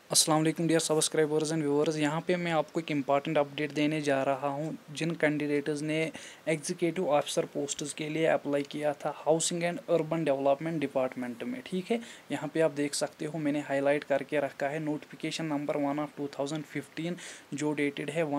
अस्सलाम वालेकुम dear subscribers and viewers. यहाँ पे मैं आपको एक इम्पॉर्टेंट अपडेट देने जा रहा हूँ। जिन कैंडिडेट्स ने एग्जीक्यूटिव ऑफिसर पोस्ट्स के लिए अप्लाई किया था housing and urban development department में, ठीक है, यहाँ पे आप देख सकते हो मैंने हाईलाइट करके रखा है नोटिफिकेशन नंबर 1/2015 जो डेटेड है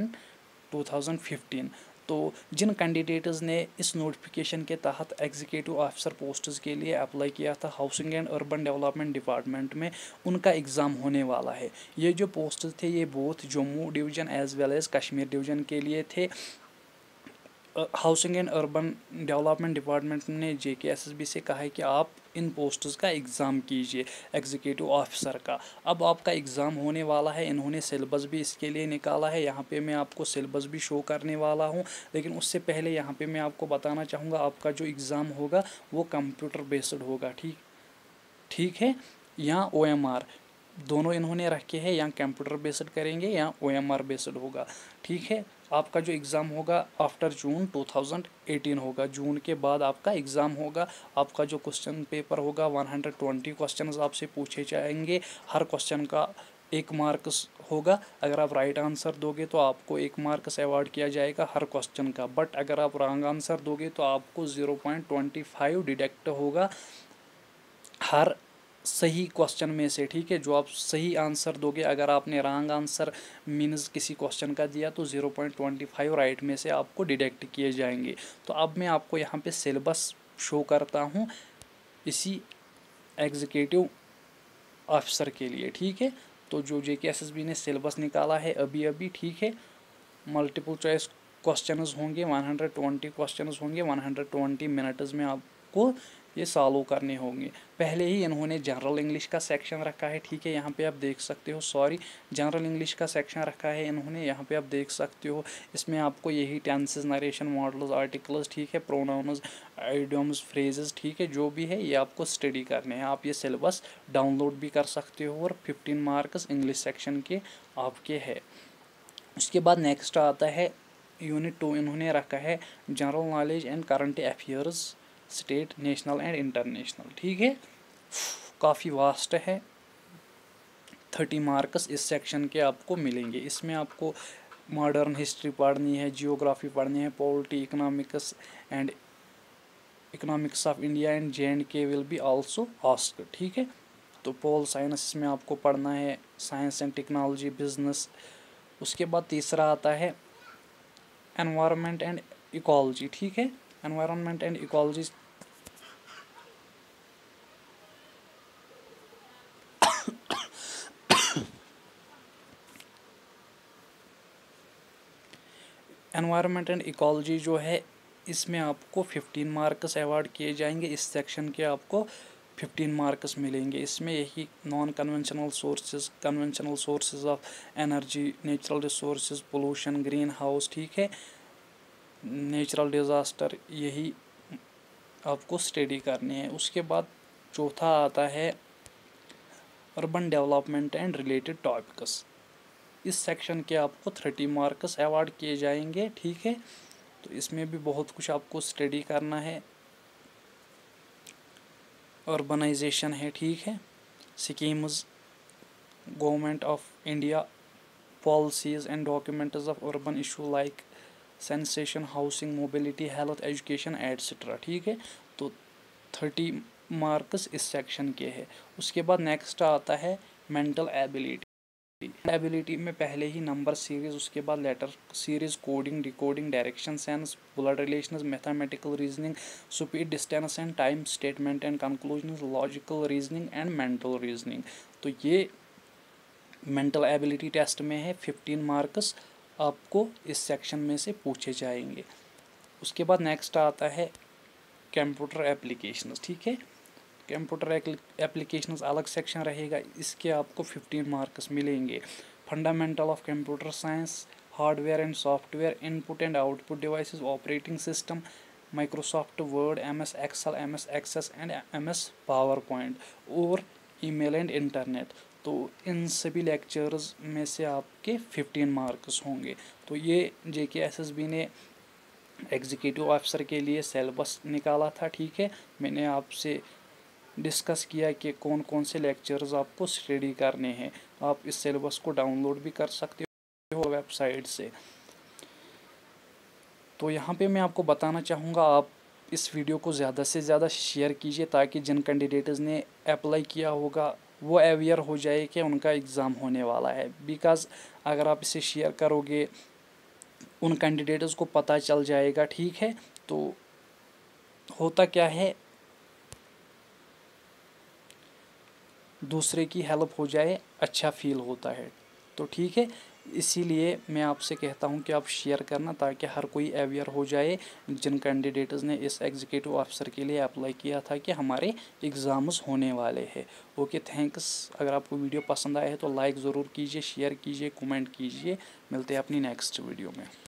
1/9/2015। तो जिन कैंडिडेट्स ने इस नोटिफिकेशन के तहत एग्जीक्यूटिव ऑफिसर पोस्ट्स के लिए अप्लाई किया था housing and urban development department में, उनका एग्ज़ाम होने वाला है। ये जो पोस्ट्स थे ये both Jammu division as well as Kashmir division के लिए थे। Housing and urban development department ने JKSB से कहा है कि आप इन पोस्ट्स का एग्ज़ाम कीजिए एग्जीक्यूटिव ऑफिसर का। अब आपका एग्ज़ाम होने वाला है, इन्होंने सिलेबस भी इसके लिए निकाला है। यहाँ पे मैं आपको सिलेबस भी शो करने वाला हूँ, लेकिन उससे पहले यहाँ पे मैं आपको बताना चाहूँगा आपका जो एग्ज़ाम होगा वो कंप्यूटर बेस्ड होगा। ठीक है, या OMR दोनों इन्होंने रखे हैं, या कंप्यूटर बेस्ड करेंगे या OMR बेस्ड होगा। ठीक है, आपका जो एग्ज़ाम होगा आफ्टर जून 2018 होगा। जून के बाद आपका एग्ज़ाम होगा। आपका जो क्वेश्चन पेपर होगा 120 क्वेश्चन आपसे पूछे जाएंगे। हर क्वेश्चन का 1 मार्क्स होगा। अगर आप राइट आंसर दोगे तो आपको 1 मार्क्स अवार्ड किया जाएगा हर क्वेश्चन का। बट अगर आप रॉन्ग आंसर दोगे तो आपको 0.25 डिडक्ट होगा हर सही क्वेश्चन में से। ठीक है, जो आप सही आंसर दोगे, अगर आपने रॉन्ग आंसर मीन्स किसी क्वेश्चन का दिया तो 0.25 राइट में से आपको डिडक्ट किए जाएंगे। तो अब मैं आपको यहाँ पे सिलेबस शो करता हूँ इसी एग्जीक्यूटिव ऑफिसर के लिए। ठीक है, तो जो JKSB ने सिलेबस निकाला है अभी, ठीक है, मल्टीपल चॉइस क्वेश्चंस होंगे, 120 क्वेश्चंस होंगे। 120 मिनट्स में आपको ये सॉल्व करने होंगे। पहले ही इन्होंने जनरल इंग्लिश का सेक्शन रखा है। ठीक है, यहाँ पे आप देख सकते हो, जनरल इंग्लिश का सेक्शन रखा है इन्होंने, यहाँ पे आप देख सकते हो। इसमें आपको यही टेंसेस, नरेशन, मॉडल्स, आर्टिकल्स, ठीक है, प्रोनाउन्स, आइडियम्स, फ्रेजेस, ठीक है, जो भी है ये आपको स्टडी करने हैं। आप ये सिलेबस डाउनलोड भी कर सकते हो और 15 मार्क्स इंग्लिश सेक्शन के आपके है। उसके बाद नेक्स्ट आता है यूनिट 2, इन्होंने रखा है general knowledge and current affairs state, national and international. ठीक है, काफ़ी वास्ट है। 30 मार्क्स इस सेक्शन के आपको मिलेंगे। इसमें आपको मॉडर्न हिस्ट्री पढ़नी है, जियोग्राफी पढ़नी है, polity, economics and economics of India and J&K will be also asked. ठीक है, तो पोल साइंस इसमें आपको पढ़ना है, साइंस एंड टेक्नोलॉजी, बिजनेस। उसके बाद तीसरा आता है एनवायरनमेंट एंड इकोलॉजी। ठीक है, environment and ecology environment and ecology जो है इसमें आपको 15 मार्क्स अवार्ड किए जाएंगे। इस सेक्शन के आपको 15 मार्क्स मिलेंगे। इसमें यही non conventional sources, conventional sources of energy, natural resources, pollution, green house, ठीक है, नेचुरल डिज़ास्टर, यही आपको स्टडी करनी है। उसके बाद चौथा आता है urban development and related topics. इस सेक्शन के आपको 30 मार्क्स अवार्ड किए जाएंगे। ठीक है, तो इसमें भी बहुत कुछ आपको स्टडी करना है। अर्बनाइजेशन है, ठीक है, schemes, government of India, policies and documents of urban issue like sensation, housing, mobility, health, education etcetera. ठीक है, तो 30 मार्क्स इस सेक्शन के हैं। उसके बाद नेक्स्ट आता है मेंटल एबिलिटी में पहले ही नंबर सीरीज, उसके बाद letter series, coding, decoding, direction sense, blood relations, mathematical reasoning, speed, distance and time, statement and conclusion, logical reasoning and mental reasoning. तो ये मेंटल एबिलिटी टेस्ट में है। 15 मार्क्स आपको इस सेक्शन में से पूछे जाएंगे। उसके बाद नेक्स्ट आता है कंप्यूटर एप्लीकेशंस। ठीक है, कंप्यूटर एप्लीकेशंस अलग सेक्शन रहेगा, इसके आपको 15 मार्क्स मिलेंगे। Fundamental of computer science, hardware and software, input and output devices, operating system, Microsoft Word, MS Excel, MS Access and MS PowerPoint, और ईमेल एंड इंटरनेट। तो इन सभी लेक्चर्स में से आपके 15 मार्क्स होंगे। तो ये JKSB ने एग्जीक्यूटिव ऑफिसर के लिए सिलेबस निकाला था। ठीक है, मैंने आपसे डिस्कस किया कि कौन कौन से लेक्चर्स आपको स्टडी करने हैं। आप इस सिलेबस को डाउनलोड भी कर सकते हो वेबसाइट से। तो यहाँ पे मैं आपको बताना चाहूँगा, आप इस वीडियो को ज़्यादा से ज़्यादा शेयर कीजिए ताकि जिन कैंडिडेट्स ने अप्लाई किया होगा वो अवेयर हो जाए कि उनका एग्ज़ाम होने वाला है। बिकॉज़ अगर आप इसे शेयर करोगे उन कैंडिडेट्स को पता चल जाएगा, ठीक है। तो होता क्या है, दूसरे की हेल्प हो जाए अच्छा फील होता है। तो ठीक है, इसीलिए मैं आपसे कहता हूं कि आप शेयर करना ताकि हर कोई अवेयर हो जाए जिन कैंडिडेट्स ने इस एग्जीक्यूटिव ऑफिसर के लिए अप्लाई किया था कि हमारे एग्ज़ाम्स होने वाले हैं। Okay, thanks. अगर आपको वीडियो पसंद आया है तो लाइक ज़रूर कीजिए, शेयर कीजिए, कमेंट कीजिए। मिलते हैं अपनी नेक्स्ट वीडियो में।